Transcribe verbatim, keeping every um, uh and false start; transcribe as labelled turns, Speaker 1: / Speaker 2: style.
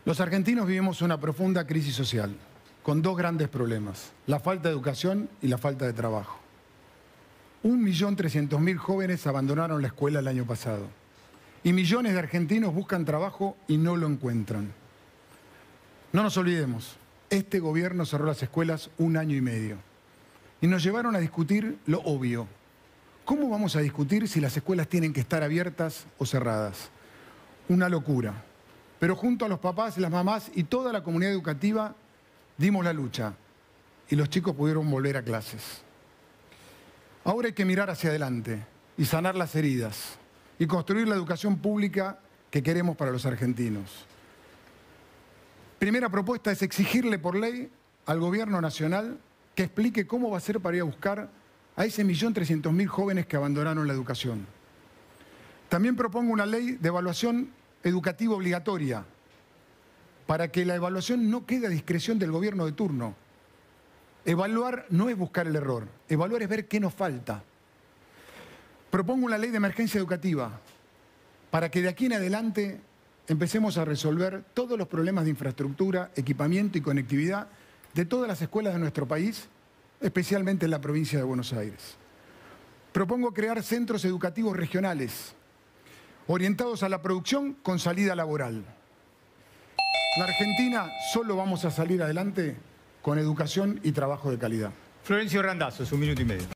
Speaker 1: Los argentinos vivimos una profunda crisis social, con dos grandes problemas: la falta de educación y la falta de trabajo. un millón trescientos mil jóvenes abandonaron la escuela el año pasado. Y millones de argentinos buscan trabajo y no lo encuentran. No nos olvidemos, este gobierno cerró las escuelas un año y medio. Y nos llevaron a discutir lo obvio. ¿Cómo vamos a discutir si las escuelas tienen que estar abiertas o cerradas? Una locura. Pero junto a los papás, las mamás y toda la comunidad educativa dimos la lucha. Y los chicos pudieron volver a clases. Ahora hay que mirar hacia adelante y sanar las heridas y construir la educación pública que queremos para los argentinos. Primera propuesta es exigirle por ley al gobierno nacional que explique cómo va a ser para ir a buscar a ese millón trescientos mil jóvenes que abandonaron la educación. También propongo una ley de evaluación educativa obligatoria para que la evaluación no quede a discreción del gobierno de turno. Evaluar no es buscar el error, evaluar es ver qué nos falta. Propongo una ley de emergencia educativa para que de aquí en adelante empecemos a resolver todos los problemas de infraestructura, equipamiento y conectividad de todas las escuelas de nuestro país, especialmente en la provincia de Buenos Aires. Propongo crear centros educativos regionales, orientados a la producción con salida laboral. La Argentina solo vamos a salir adelante con educación y trabajo de calidad.
Speaker 2: Florencio Randazzo, un minuto y medio.